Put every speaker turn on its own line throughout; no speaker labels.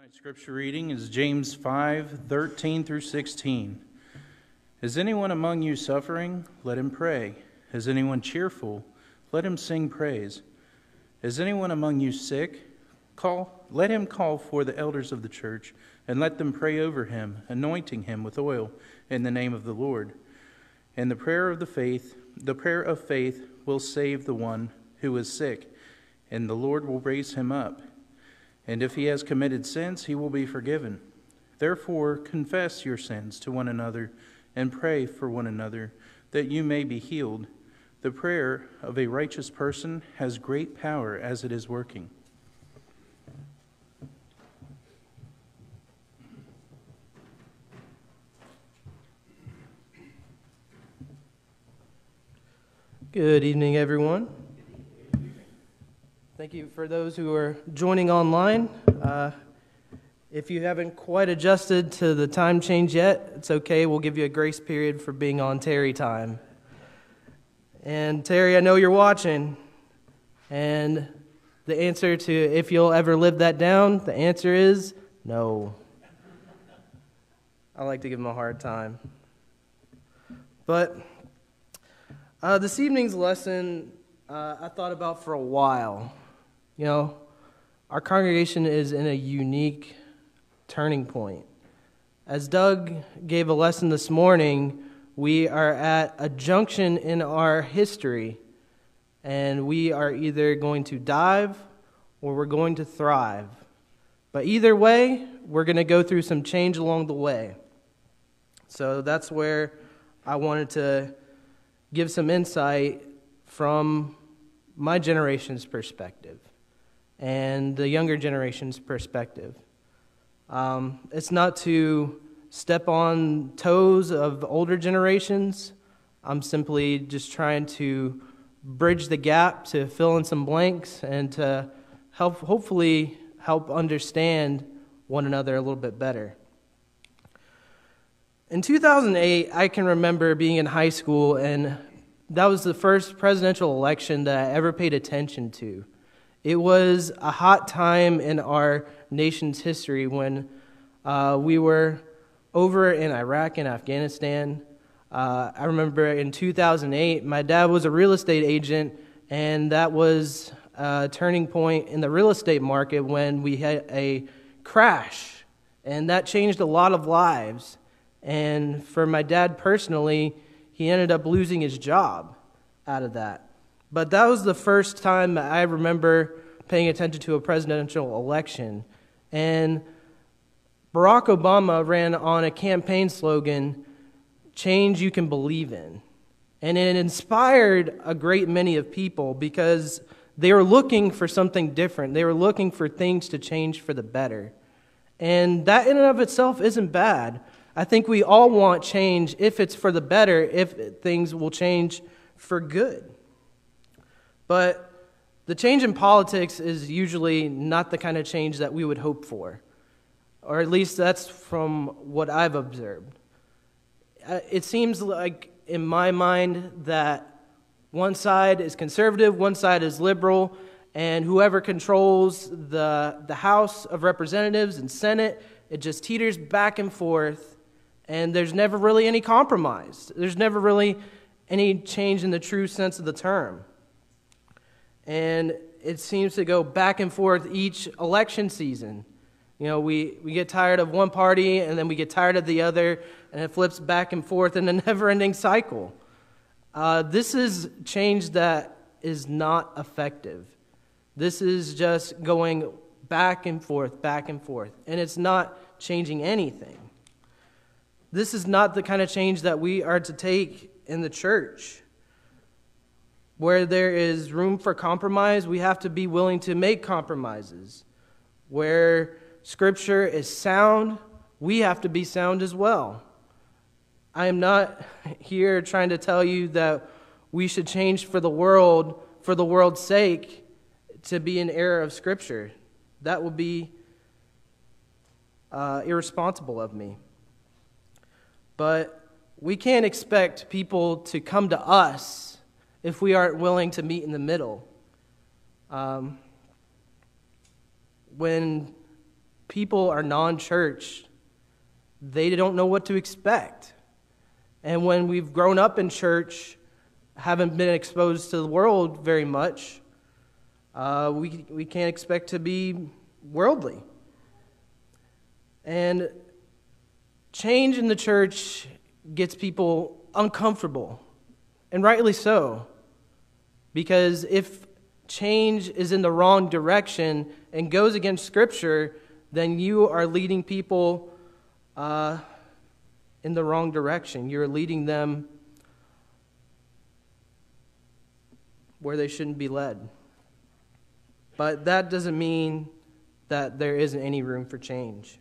Tonight's scripture reading is James 5:13 through 16. Is anyone among you suffering? Let him pray. Is anyone cheerful? Let him sing praise. Is anyone among you sick? Let him call for the elders of the church, and let them pray over him, anointing him with oil in the name of the Lord. And the prayer of faith will save the one who is sick, and the Lord will raise him up. And if he has committed sins, he will be forgiven. Therefore, confess your sins to one another and pray for one another, that you may be healed. The prayer of a righteous person has great power as it is working.
Good evening, everyone. Thank you for those who are joining online. If you haven't quite adjusted to the time change yet, it's okay. We'll give you a grace period for being on Terry time. And Terry, I know you're watching. And the answer to if you'll ever live that down, the answer is no. I like to give him a hard time. But this evening's lesson, I thought about for a while. You know, our congregation is in a unique turning point. As Doug gave a lesson this morning, we are at a junction in our history, and we are either going to dive or we're going to thrive. But either way, we're going to go through some change along the way. So that's where I wanted to give some insight from my generation's perspective and the younger generation's perspective. It's not to step on toes of older generations. I'm simply just trying to bridge the gap to fill in some blanks and to hopefully help understand one another a little bit better. In 2008, I can remember being in high school, and that was the first presidential election that I ever paid attention to. It was a hot time in our nation's history when we were over in Iraq and Afghanistan. I remember in 2008, my dad was a real estate agent, and that was a turning point in the real estate market when we had a crash, and that changed a lot of lives. And for my dad personally, he ended up losing his job out of that. But that was the first time I remember paying attention to a presidential election. And Barack Obama ran on a campaign slogan, "Change you can believe in." And it inspired a great many of people because they were looking for something different. They were looking for things to change for the better. And that in and of itself isn't bad. I think we all want change if it's for the better, if things will change for good. But the change in politics is usually not the kind of change that we would hope for. Or at least that's from what I've observed. It seems like, in my mind, that one side is conservative, one side is liberal, and whoever controls the House of Representatives and Senate, it just teeters back and forth, and there's never really any compromise. There's never really any change in the true sense of the term. And it seems to go back and forth each election season. You know, we get tired of one party, and then we get tired of the other, and it flips back and forth in a never-ending cycle. This is change that is not effective. This is just going back and forth, and it's not changing anything. This is not the kind of change that we are to take in the church. Where there is room for compromise, we have to be willing to make compromises. Where Scripture is sound, we have to be sound as well. I am not here trying to tell you that we should change for the world's sake, to be an error of Scripture. That would be irresponsible of me. But we can't expect people to come to us if we aren't willing to meet in the middle. When people are non-church, they don't know what to expect. And when we've grown up in church, haven't been exposed to the world very much, we can't expect to be worldly. And change in the church gets people uncomfortable, and rightly so, because if change is in the wrong direction and goes against Scripture, then you are leading people in the wrong direction. You're leading them where they shouldn't be led. But that doesn't mean that there isn't any room for change.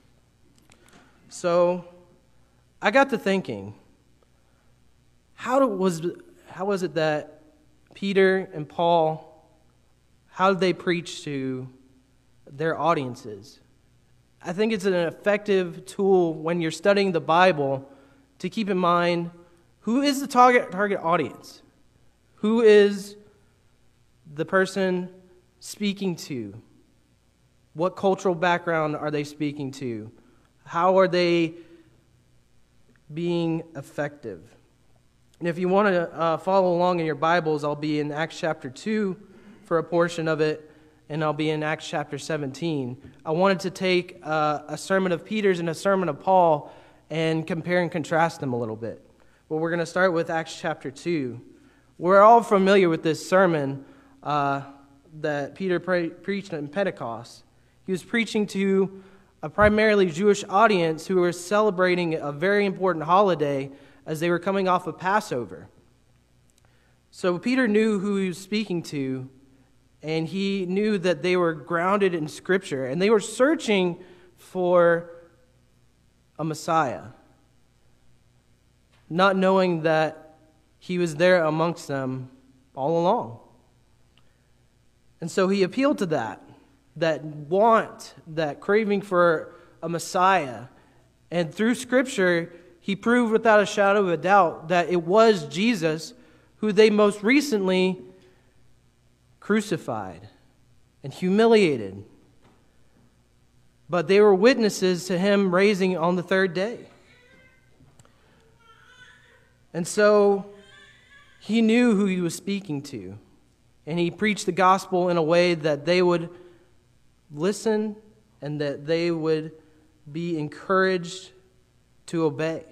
So I got to thinking, how was it that Peter and Paul, how did they preach to their audiences? I think it's an effective tool when you're studying the Bible to keep in mind, who is the target audience? Who is the person speaking to? What cultural background are they speaking to? How are they being effective? And if you want to follow along in your Bibles, I'll be in Acts chapter 2 for a portion of it, and I'll be in Acts chapter 17. I wanted to take a sermon of Peter's and a sermon of Paul and compare and contrast them a little bit. But we're going to start with Acts chapter 2. We're all familiar with this sermon that Peter preached in Pentecost. He was preaching to a primarily Jewish audience who were celebrating a very important holiday as they were coming off of Passover. So Peter knew who he was speaking to, and he knew that they were grounded in Scripture, and they were searching for a Messiah, not knowing that he was there amongst them all along. And so he appealed to that want, that craving for a Messiah. And through Scripture, he proved without a shadow of a doubt that it was Jesus who they most recently crucified and humiliated. But they were witnesses to him raising on the third day. And so he knew who he was speaking to. And he preached the gospel in a way that they would listen and that they would be encouraged to obey.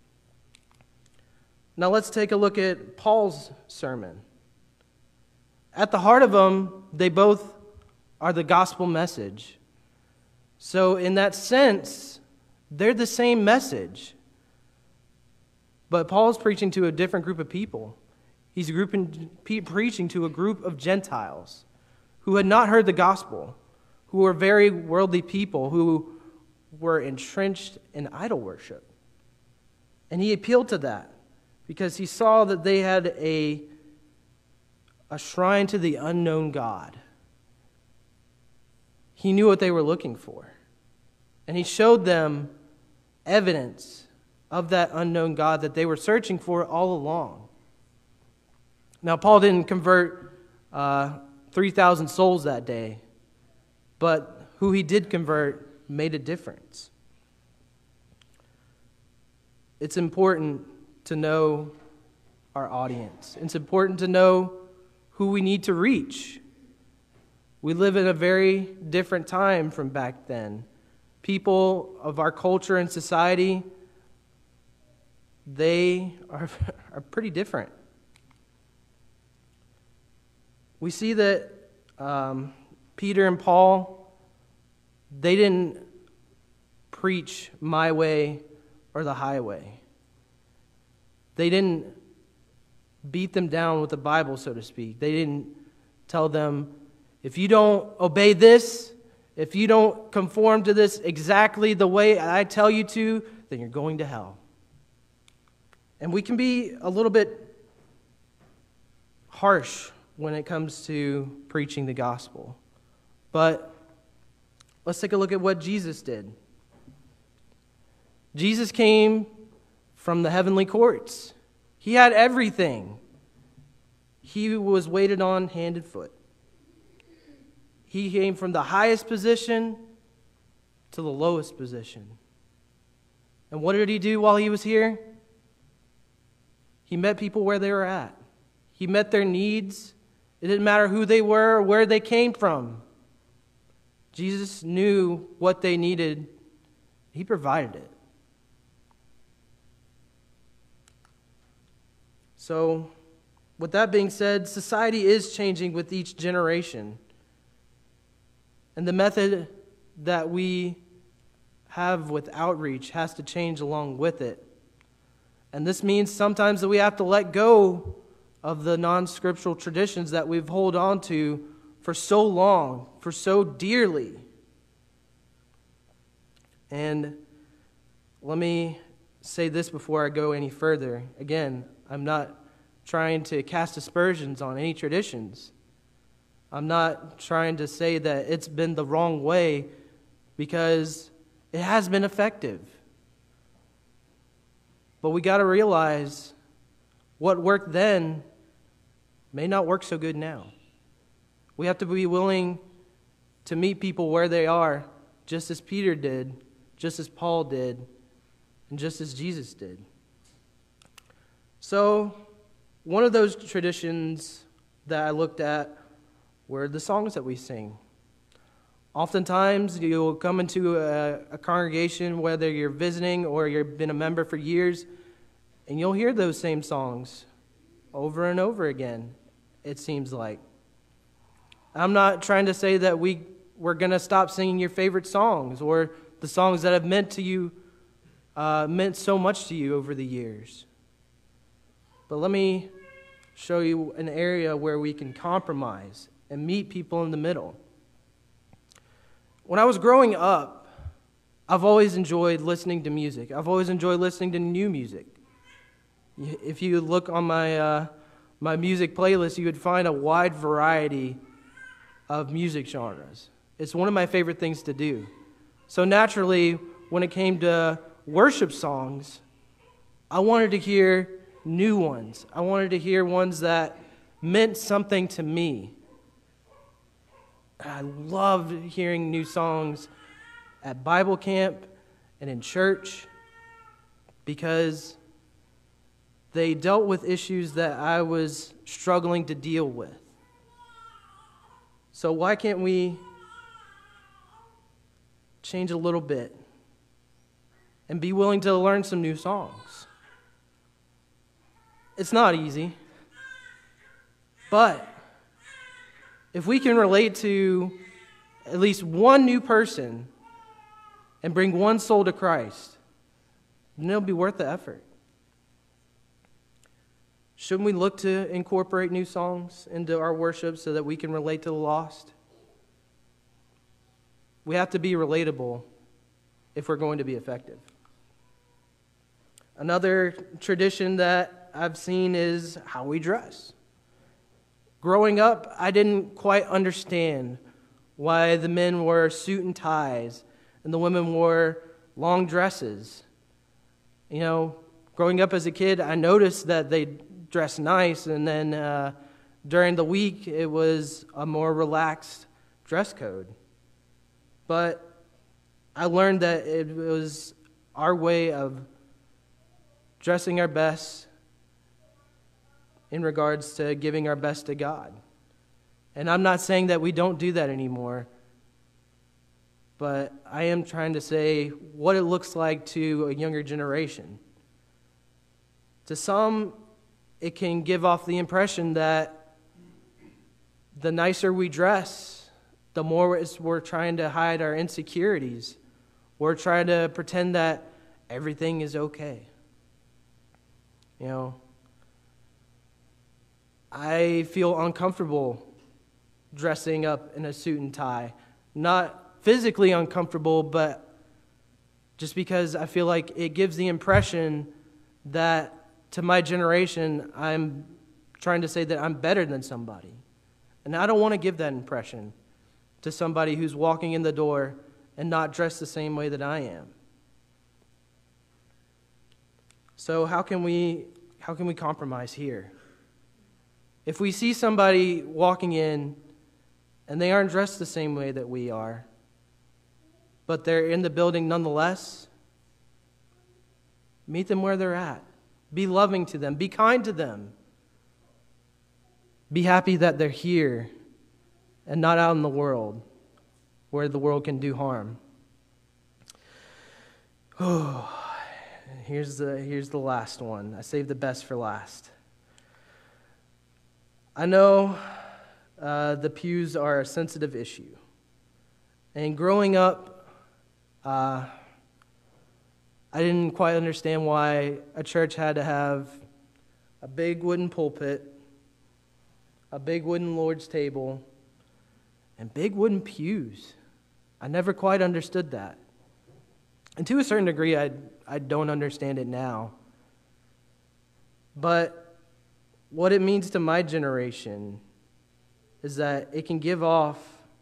Now let's take a look at Paul's sermon. At the heart of them, they both are the gospel message. So in that sense, they're the same message. But Paul's preaching to a different group of people. He's preaching to a group of Gentiles who had not heard the gospel, who were very worldly people, who were entrenched in idol worship. And he appealed to that because he saw that they had a shrine to the unknown God. He knew what they were looking for. And he showed them evidence of that unknown God that they were searching for all along. Now, Paul didn't convert 3,000 souls that day, but who he did convert made a difference. It's important to know our audience. It's important to know who we need to reach. We live in a very different time from back then. People of our culture and society, they are pretty different. We see that Peter and Paul, they didn't preach my way or the highway. They didn't beat them down with the Bible, so to speak. They didn't tell them, if you don't obey this, if you don't conform to this exactly the way I tell you to, then you're going to hell. And we can be a little bit harsh when it comes to preaching the gospel. But let's take a look at what Jesus did. Jesus came from the heavenly courts. He had everything. He was waited on hand and foot. He came from the highest position to the lowest position. And what did he do while he was here? He met people where they were at. He met their needs. It didn't matter who they were or where they came from. Jesus knew what they needed. He provided it. So, with that being said, society is changing with each generation. And the method that we have with outreach has to change along with it. And this means sometimes that we have to let go of the non-scriptural traditions that we've held on to for so long, for so dearly. And let me say this before I go any further. Again, I'm not trying to cast aspersions on any traditions. I'm not trying to say that it's been the wrong way, because it has been effective. But we got to realize what worked then may not work so good now. We have to be willing to meet people where they are, just as Peter did, just as Paul did, and just as Jesus did. So, one of those traditions that I looked at were the songs that we sing. Oftentimes, you'll come into a congregation, whether you're visiting or you've been a member for years, and you'll hear those same songs over and over again, it seems like. I'm not trying to say that we're going to stop singing your favorite songs or the songs that have meant so much to you over the years. But let me show you an area where we can compromise and meet people in the middle. When I was growing up, I've always enjoyed listening to music. I've always enjoyed listening to new music. If you look on my music playlist, you would find a wide variety of music genres. It's one of my favorite things to do. So naturally, when it came to worship songs, I wanted to hear new ones. I wanted to hear ones that meant something to me. I loved hearing new songs at Bible camp and in church because they dealt with issues that I was struggling to deal with. So why can't we change a little bit and be willing to learn some new songs? It's not easy, but if we can relate to at least one new person and bring one soul to Christ, then it'll be worth the effort. Shouldn't we look to incorporate new songs into our worship so that we can relate to the lost? We have to be relatable if we're going to be effective. Another tradition that I've seen is how we dress. Growing up, I didn't quite understand why the men wore suit and ties and the women wore long dresses. You know, growing up as a kid, I noticed that they dressed nice, and then during the week, it was a more relaxed dress code. But I learned that it was our way of dressing our best in regards to giving our best to God. And I'm not saying that we don't do that anymore, but I am trying to say what it looks like to a younger generation. To some, it can give off the impression that the nicer we dress, the more we're trying to hide our insecurities. We're trying to pretend that everything is okay. You know, I feel uncomfortable dressing up in a suit and tie. Not physically uncomfortable, but just because I feel like it gives the impression that to my generation, I'm trying to say that I'm better than somebody. And I don't want to give that impression to somebody who's walking in the door and not dressed the same way that I am. So how can we compromise here? If we see somebody walking in and they aren't dressed the same way that we are, but they're in the building nonetheless, meet them where they're at. Be loving to them. Be kind to them. Be happy that they're here and not out in the world where the world can do harm. Oh, here's the last one. I saved the best for last. I know the pews are a sensitive issue. And growing up, I didn't quite understand why a church had to have a big wooden pulpit, a big wooden Lord's table, and big wooden pews. I never quite understood that. And to a certain degree, I don't understand it now. But what it means to my generation is that it can give off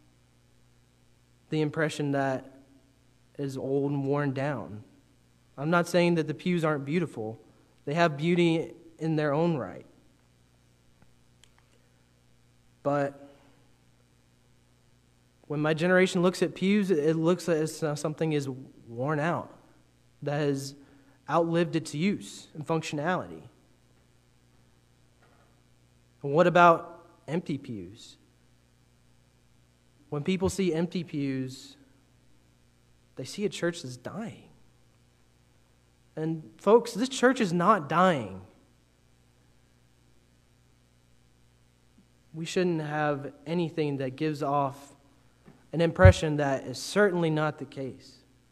the impression that it is old and worn down. I'm not saying that the pews aren't beautiful. They have beauty in their own right. But when my generation looks at pews, it looks as something is worn out, that has outlived its use and functionality. And what about empty pews? When people see empty pews, they see a church that's dying. And folks, this church is not dying. We shouldn't have anything that gives off an impression that is certainly not the case.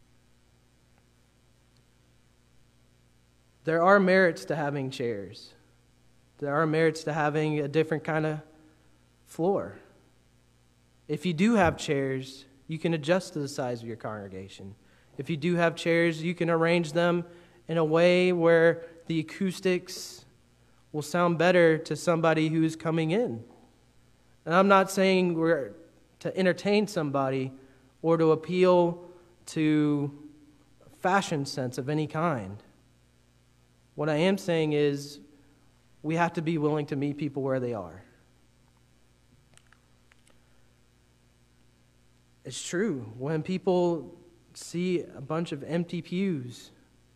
There are merits to having chairs. There are merits to having a different kind of floor. If you do have chairs, you can adjust to the size of your congregation. If you do have chairs, you can arrange them in a way where the acoustics will sound better to somebody who's coming in. And I'm not saying we're to entertain somebody or to appeal to a fashion sense of any kind. What I am saying is we have to be willing to meet people where they are. It's true. When people see a bunch of empty pews,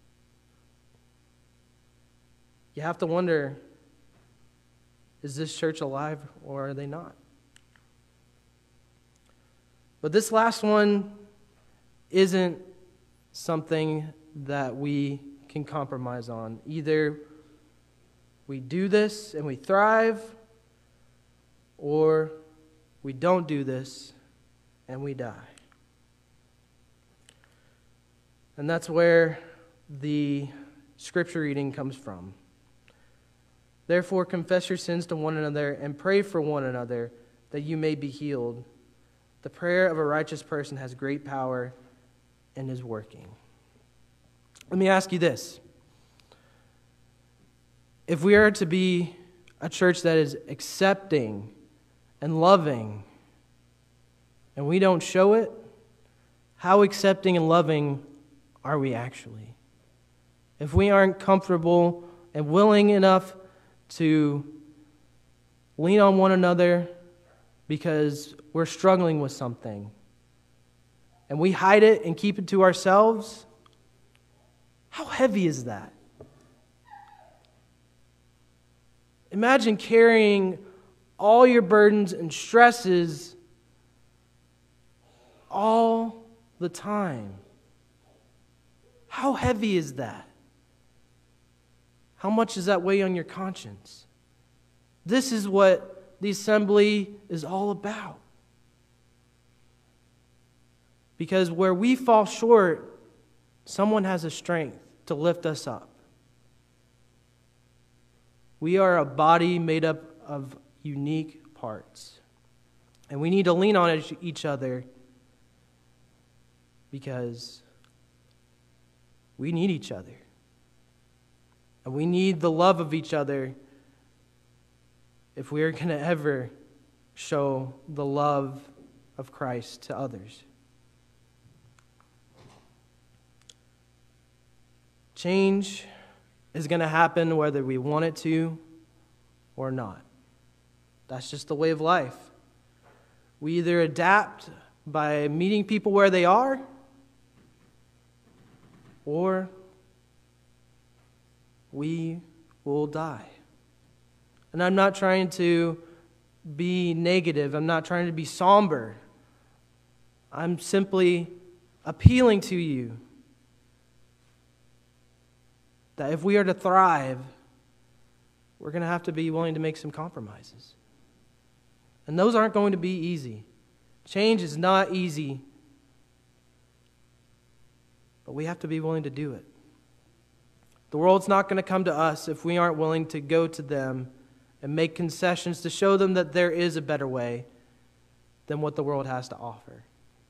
you have to wonder, is this church alive or are they not? But this last one isn't something that we can compromise on. Either we do this and we thrive, or we don't do this and we die. And that's where the scripture reading comes from. Therefore, confess your sins to one another and pray for one another that you may be healed. The prayer of a righteous person has great power and is working. Let me ask you this. If we are to be a church that is accepting and loving, and we don't show it, how accepting and loving are we actually? If we aren't comfortable and willing enough to lean on one another because we're struggling with something, and we hide it and keep it to ourselves, how heavy is that? Imagine carrying all your burdens and stresses all the time. How heavy is that? How much does that weigh on your conscience? This is what the assembly is all about. Because where we fall short, someone has the strength to lift us up. We are a body made up of unique parts. And we need to lean on each other because we need each other. And we need the love of each other if we are going to ever show the love of Christ to others. Change is going to happen whether we want it to or not. That's just the way of life. We either adapt by meeting people where they are, or we will die. And I'm not trying to be negative. I'm not trying to be somber. I'm simply appealing to you that if we are to thrive, we're going to have to be willing to make some compromises. And those aren't going to be easy. Change is not easy, but we have to be willing to do it. The world's not going to come to us if we aren't willing to go to them and make concessions to show them that there is a better way than what the world has to offer.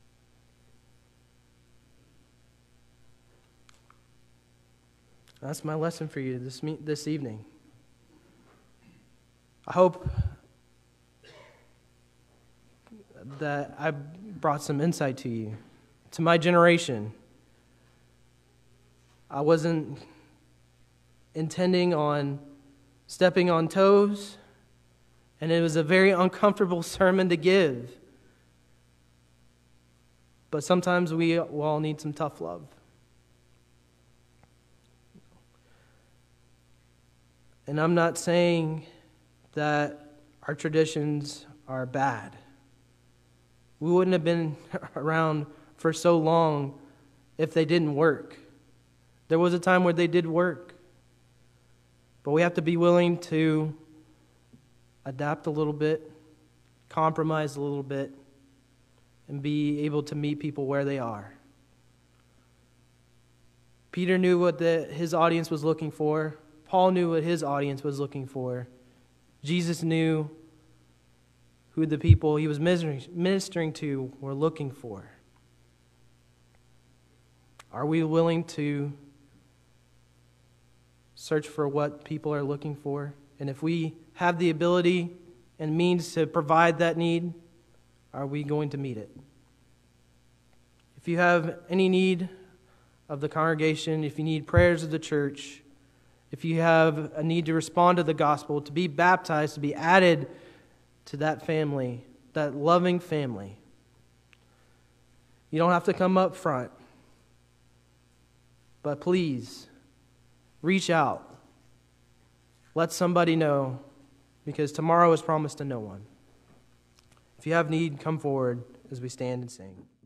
That's my lesson for you this evening. I hope that I brought some insight to you. To my generation, I wasn't intending on stepping on toes, and it was a very uncomfortable sermon to give. But sometimes we all need some tough love. And I'm not saying that our traditions are bad. We wouldn't have been around for so long if they didn't work. There was a time where they did work. But we have to be willing to adapt a little bit, compromise a little bit, and be able to meet people where they are. Peter knew what his audience was looking for. Paul knew what his audience was looking for. Jesus knew who the people he was ministering to were looking for. Are we willing to search for what people are looking for? And if we have the ability and means to provide that need, are we going to meet it? If you have any need of the congregation, if you need prayers of the church, if you have a need to respond to the gospel, to be baptized, to be added to that family, that loving family, you don't have to come up front. But please, reach out. Let somebody know, because tomorrow is promised to no one. If you have need, come forward as we stand and sing.